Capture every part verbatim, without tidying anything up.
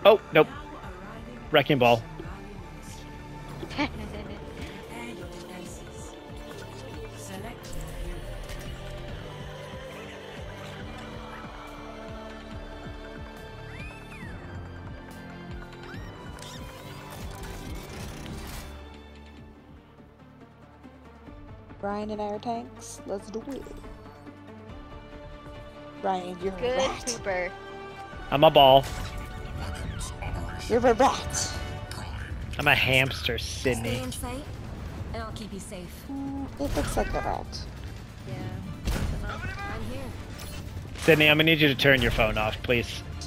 Oh, nope. Wrecking ball. Ryan and I are tanks. Let's do it. Ryan, you're Good a rat. Cooper. I'm a ball. You're a rat. I'm a hamster, Sydney. Stay in sight, and I'll keep you safe. Mm, it looks like a rat. Yeah. I'm here. Sydney, I'm gonna need you to turn your phone off, please.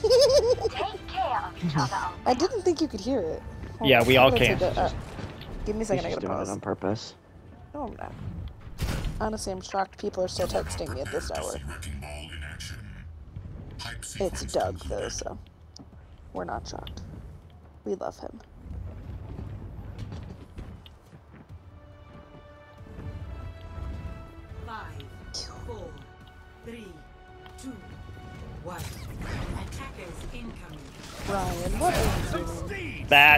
I didn't think you could hear it. Hold Yeah, on, we I'm all gonna can. take a- uh, give me a second, I He's gotta doing pause. it on purpose. No, I'm not. Honestly, I'm shocked people are still texting me at this hour. It's Doug, though, so we're not shocked. We love him. Five, four, three, two, one. Attackers incoming. Ryan, what are you doing? That.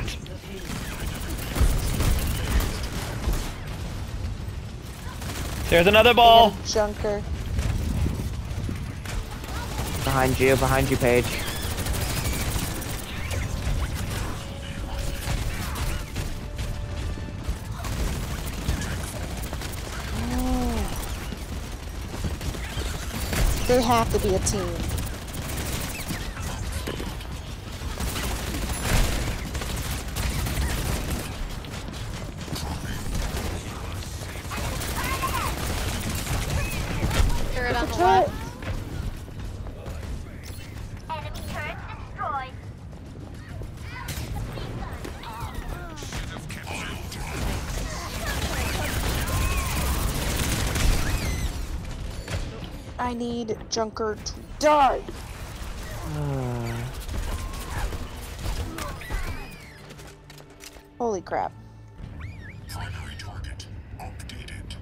There's another ball. Junker. Behind you, behind you, Paige. They have to be a team. Turret on the Try it. left. Enemy turret destroyed. I need Junker to die. Holy crap. Primary target updated.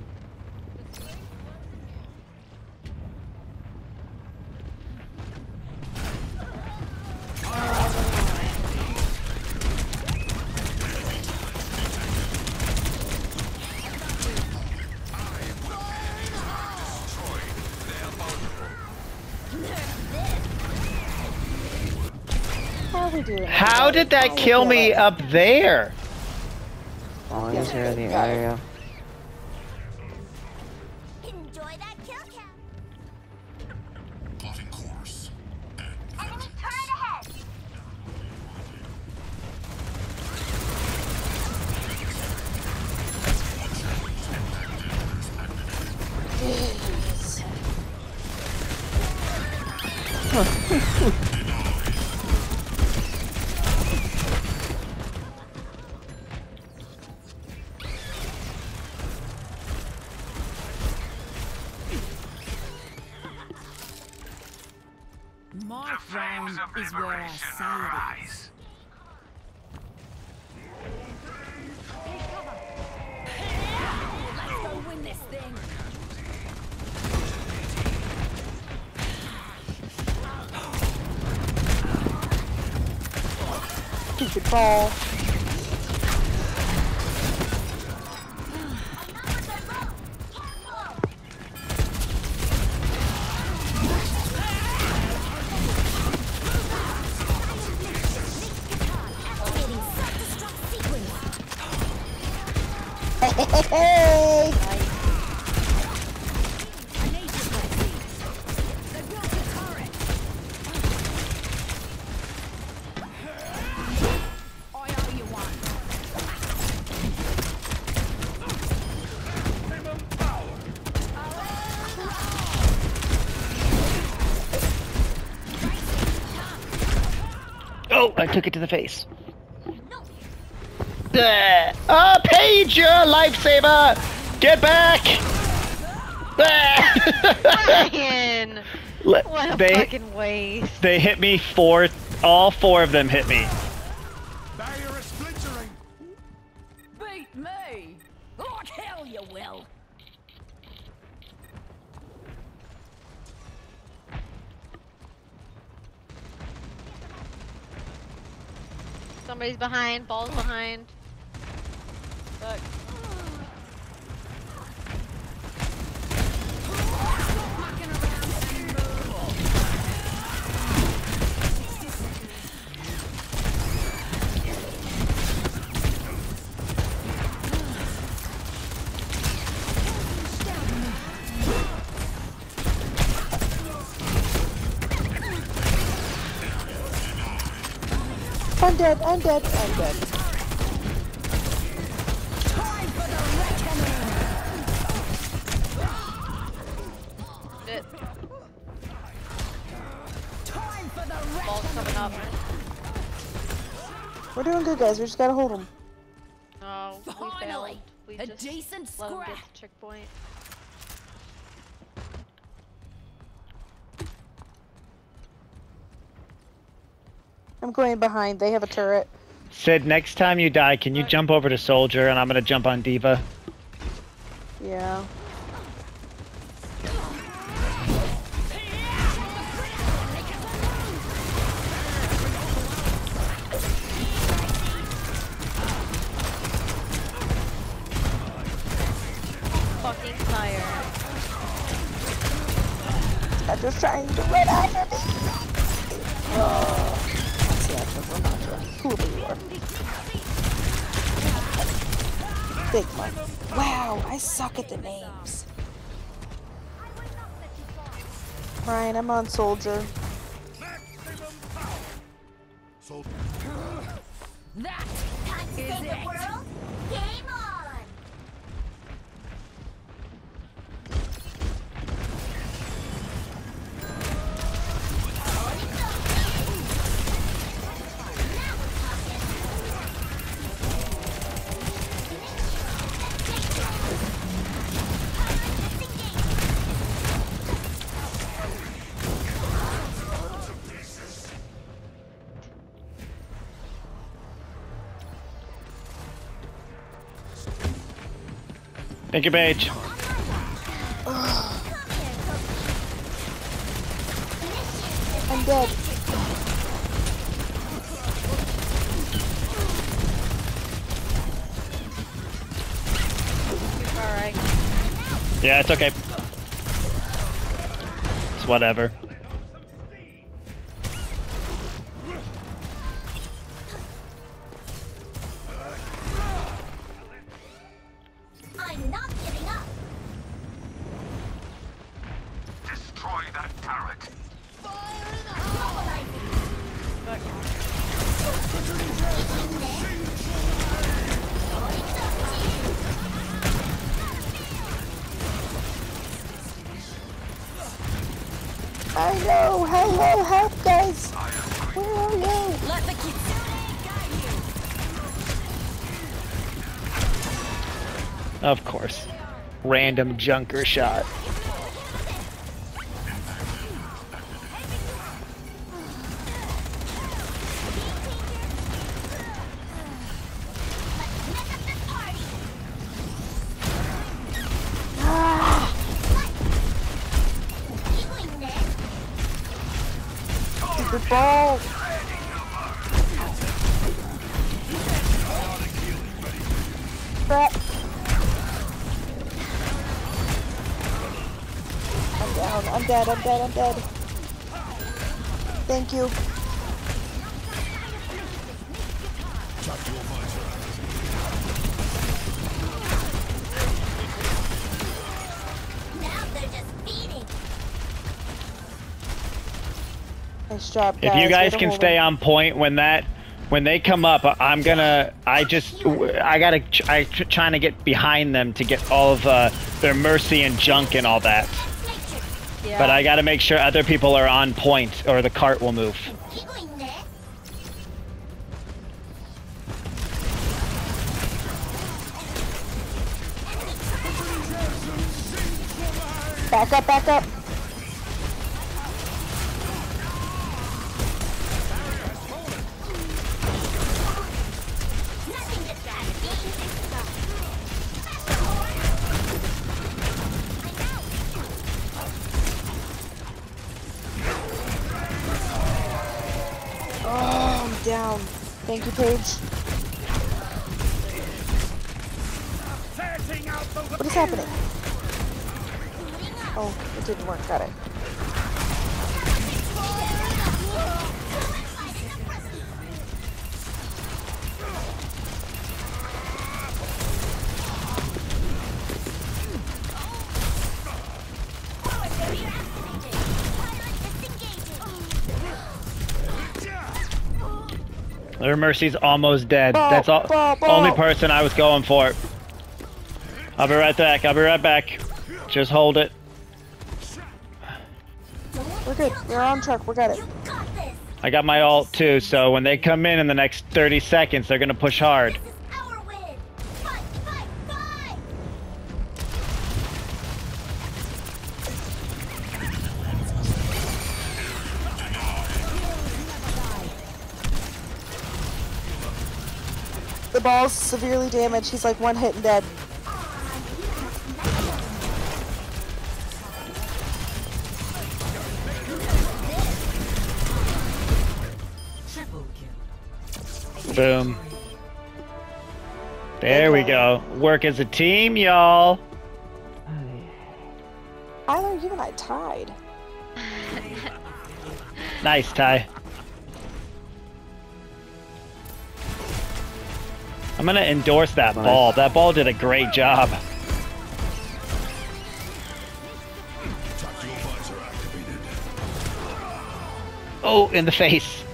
How are we doing? How did that How kill we me doing? up there? Oh, he's here in the area. Enjoy that kill cam. Plotting course. Enemy turret ahead. Jeez. My throne is where I say it is. Let's go win this thing. Stupid ball. Activating self-destruct sequence. Hey! They broke the turret. I owe you one. Oh, I took it to the face. Ah, oh, Paige, you're a lifesaver! Get back! Ah! Ryan! Le- What a they, fucking waste. they hit me four, all four of them hit me. Barrier is splintering. Beat me. Like hell you will. Somebody's behind. Ball's behind. Fuck. I'm dead, I'm dead, I'm dead. It. Ball's coming up. We're doing good, guys. We just gotta hold them. Oh, we failed. Finally, We a just decent let him get scratch. the checkpoint. I'm going behind. They have a turret. Sid, next time you die, can you jump over to Soldier and I'm gonna jump on Diva? Yeah. Fucking fire. I'm just trying to run after me. Oh. That's the actual Vermontra. Whoever you are. Big Mike. Wow, I suck at the names. Ryan, I'm on Soldier. So That Time to is save the it. world. Game on. Thank you, Paige. I'm dead. Alright. Yeah, it's okay. It's whatever. I'm not giving up. destroy that turret. Hello, hello, help, guys. Where are you? Let the Kitsune guide you. Of course. Random junker shot. Stupid ball. Crap. I'm down. I'm dead. I'm dead. I'm dead. Thank you. Now they're just feeding. Nice job, If guys. you guys Way to can hold stay them. on point when that, when they come up, I'm gonna, I just, I gotta, I tr- trying to get behind them to get all of uh, their mercy and junk and all that. Yeah. But I gotta make sure other people are on point or the cart will move. Giggling there. Back up, back up. Nothing to try. Oh, I'm down. Thank you, Paige. What is happening? Oh, it didn't work. Got it. Their Mercy's almost dead. Ball, That's all. ball, ball. Only person I was going for. I'll be right back. I'll be right back. Just hold it. We're good. We're on track. We got it. Got this. I got my ult too, so when they come in in the next thirty seconds, they're gonna push hard. This is our win. Fight, fight, fight. The ball's severely damaged. He's like one hit and dead. Boom. There we go. Work as a team, y'all. Tyler, you and I tied. Nice, Ty. I'm gonna endorse that Nice. ball. That ball did a great job. Oh, in the face.